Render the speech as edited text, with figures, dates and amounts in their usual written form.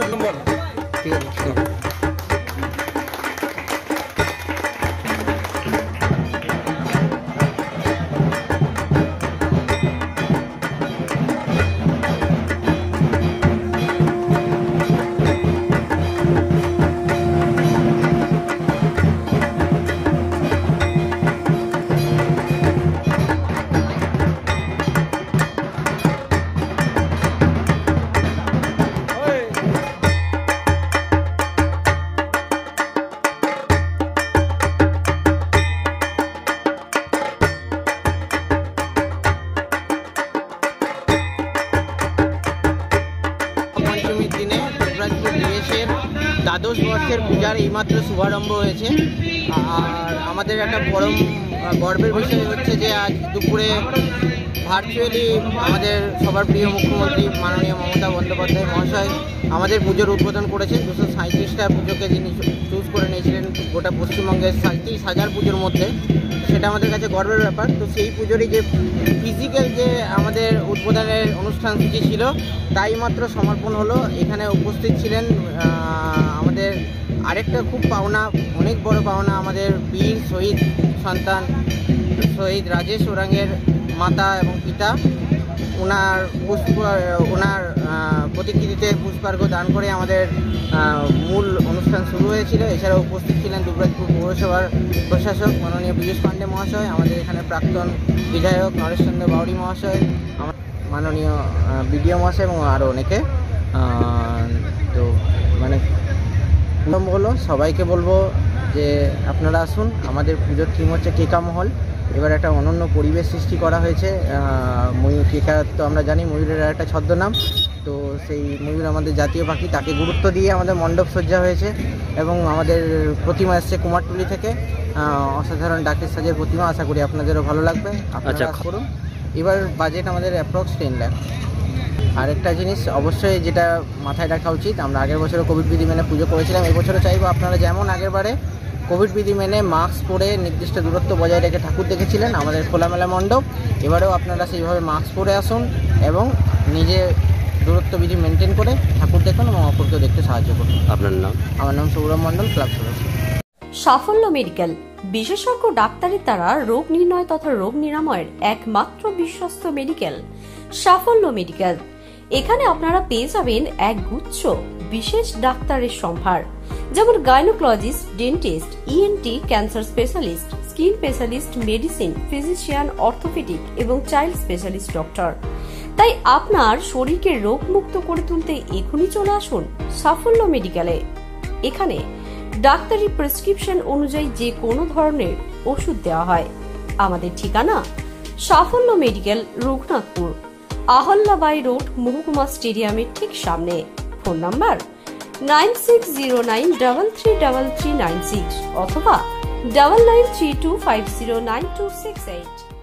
ঠিক আছে। দ্বাদশ বর্ষের পূজার এইমাত্র শুভারম্ভ হয়েছে। আর আমাদের একটা পরম গর্বের বিষয় হচ্ছে যে আজ দুপুরে ভার্চুয়ালি আমাদের সবার প্রিয় মুখ্যমন্ত্রী মাননীয় মমতা বন্দ্যোপাধ্যায় মহাশয় আমাদের পুজোর উদ্বোধন করেছেন। 237টা পুজোকে যিনি চুজ করে নিয়েছিলেন গোটা পশ্চিমবঙ্গের 37,000 পুজোর মধ্যে, সেটা আমাদের কাছে গর্বের ব্যাপার। তো সেই পুজোরই যে ফিজিক্যাল যে আমাদের উদ্বোধনের অনুষ্ঠানসূচি ছিল তাই মাত্র সমর্পণ হলো। এখানে উপস্থিত ছিলেন আমাদের আরেকটা খুব পাওনা, অনেক বড় পাওনা, আমাদের বীর শহীদ সন্তান শহীদ রাজেশ ওরাংয়ের মাতা এবং পিতা। ওনার প্রতিকৃতিতে পুষ্পার্ঘ্য দান করে আমাদের মূল অনুষ্ঠান শুরু হয়েছিল। এছাড়াও উপস্থিত ছিলেন দুবরাজপুর পৌরসভার প্রশাসক মাননীয় পীযূষ পাণ্ডে মহাশয়, আমাদের এখানে প্রাক্তন বিধায়ক নরেশচন্দ্র বাউরি মহাশয়, মাননীয় বিডিও মহাশয় এবং আরও অনেকে। তো মানে হলো সবাইকে বলবো যে আপনারা আসুন। আমাদের পুজোর থিম হচ্ছে কেকা মহল। এবার একটা অনন্য পরিবেশ সৃষ্টি করা হয়েছে। ময়ূর, কেকা তো আমরা জানি ময়ূরের একটা ছদ্মনাম, তো সেই ময়ূর আমাদের জাতীয় পাখি, তাকে গুরুত্ব দিয়ে আমাদের মণ্ডপ সজ্জা হয়েছে। এবং আমাদের প্রতিমা এসছে কুমারটুলি থেকে, অসাধারণ ডাকের সাজের প্রতিমা। আশা করি আপনাদেরও ভালো লাগবে, আপনারা করুন। এবার বাজেট আমাদের অ্যাপ্রক্স 10 লাখ। আরেকটা জিনিস অবশ্যই যেটা মাথায় রাখা উচিত, আমরা আগের বছরও কোভিড বিধি মেনে পুজো করেছিলাম। এবছরও চাইবো আপনারা যেমন আগের বারে কোভিড বিধি মেনে মাস্ক পরে নির্দিষ্ট দূরত্ব বজায় রেখে ঠাকুর দেখেছিলেন আমাদের খোলামেলা মণ্ডপ, এবারেও আপনারা সেইভাবে মাস্ক পরে আসুন এবং নিজে দূরত্ব বিধি মেনটেন করে ঠাকুর দেখুন এবং অপরকেও দেখতে সাহায্য করুন। আপনার নাম? আমার নাম সৌরভ মণ্ডল, ক্লাব সদস্য। সাফল্য মেডিকেল বিশেষজ্ঞ ডাক্তারের দ্বারা রোগ নির্ণয় তথা রোগ নিরাময়ের একমাত্র বিশ্বস্ত মেডিকেল সাফল্য মেডিকেল। এখানে আপনারা পেয়ে যাবেন এক গুচ্ছ বিশেষ ডাক্তারের সম্ভার, যেমন gynaecologist, dentist, ENT, cancer specialist, skin specialist, medicine, physician, orthopaedic এবং চাইল্ড স্পেশালিস্ট ডক্টর। তাই আপনার শরীরকে রোগমুক্ত করে তুলতে এখনই চলে আসুন সাফল্য মেডিকেলে। এখানে ডাক্তারি প্রেসক্রিপশন অনুযায়ী যে কোনো ধরনের ওষুধ দেওয়া হয়। আমাদের ঠিকানা সাফল্য মেডিকেল, রঘুনাথপুর, আহল্যাবাই রোড, মহকুমা স্টেডিয়ামের ঠিক সামনে। ফোন নাম্বার 9609333396 অথবা 9932509268।